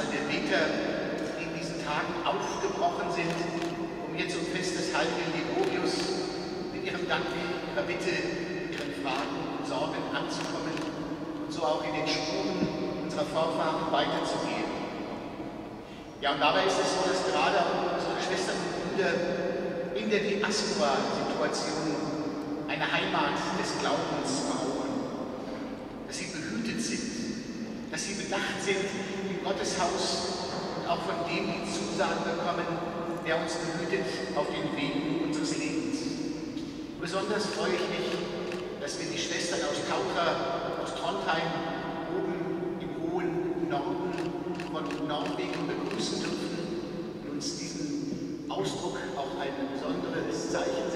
Anzahl der Beter, die in diesen Tagen aufgebrochen sind, um hier zum Fest des heiligen Liborius mit ihrem Dank, ihrer Bitte, ihren Fragen und Sorgen anzukommen und so auch in den Spuren unserer Vorfahren weiterzugehen. Ja, und dabei ist es so, dass gerade auch unsere Schwestern und Brüder in der Diaspora-Situation eine Heimat des Glaubens brauchen, dass sie behütet sind, dass sie bedacht sind im Gotteshaus und auch von dem die Zusagen bekommen, der uns behütet auf den Wegen unseres Lebens. Besonders freue ich mich, dass wir die Schwestern aus Taucher, aus Trondheim, oben im hohen Norden von Norwegen begrüßen dürfen und uns diesen Ausdruck auch ein besonderes Zeichen